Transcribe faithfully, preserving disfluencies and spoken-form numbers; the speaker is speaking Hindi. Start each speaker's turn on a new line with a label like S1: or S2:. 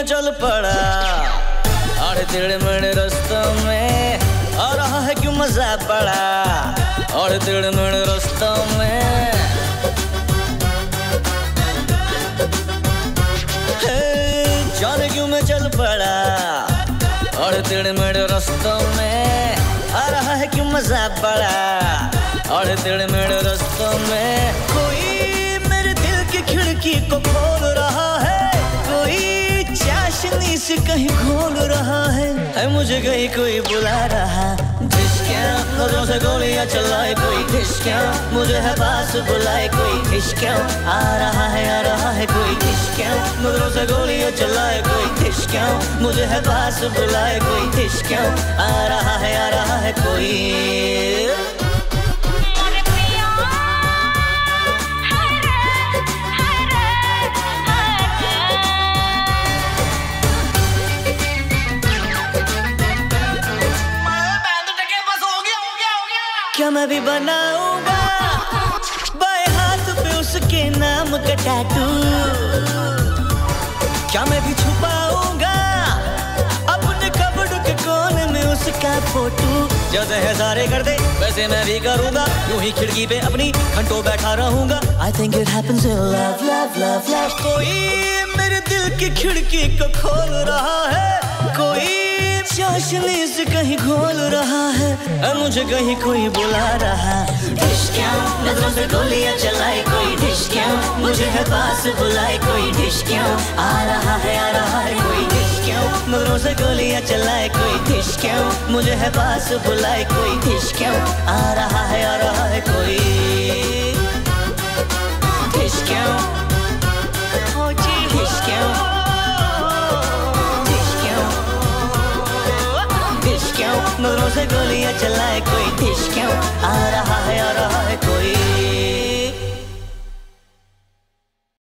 S1: मैं चल पड़ा आड़े टेढ़े मेढ़े रास्तों में, आ रहा है क्यों मजा बड़ा आड़े टेढ़े मेढ़े रास्तों में। जाने क्यों मैं चल पड़ा आड़े टेढ़े मेढ़े रास्तों में, आ रहा है क्यों मजा बड़ा आड़े टेढ़े मेढ़े रास्तों में। कोई मेरे दिल की खिड़की को खोल रहा है, कोई चाशनी से कहीं घोल रहा है, है मुझे कहीं कोई बुला रहा। ढिशक्यां नजरों से गोलियां चलाए कोई, ढिशक्यां मुझे है पास बुलाए कोई, ढिशक्यां आ रहा है आ रहा है कोई, ढिशक्यां नजरों से गोलियां चलाए कोई, ढिशक्यां मुझे है पास बुलाए कोई, ढिशक्यां आ रहा है आ रहा है कोई। क्या मैं भी बनाऊंगा बाएं हाथ पे उसके नाम का टैटू, क्या मैं भी छुपाऊंगा अपने कपड़ों के कोने में उसका फोटो। जैसे है सारे कर दे वैसे मैं भी करूंगा, यूं ही खिड़की पे अपनी घंटों बैठा रहूंगा। I think it happens in love, love, love, love। कोई मेरे दिल की खिड़की को खोल रहा है, कोई चाशनी से कहीं घोल रहा है, मुझे कहीं कोई बुला रहा। ढिशक्यां नजरों से गोलियां चलाए कोई, ढिशक्यां मुझे है पास बुलाए कोई, ढिशक्यां आ रहा है आ रहा है कोई, ढिशक्यां नजरों से गोलियां चलाए कोई, ढिशक्यां मुझे है पास बुलाए कोई, ढिशक्यां आ रहा है आ रहा है कोई। ढिशक्यां ढिशक्यां नजरों से गोलियां चलाए कोई, ढिशक्यां आ रहा है आ रहा है कोई।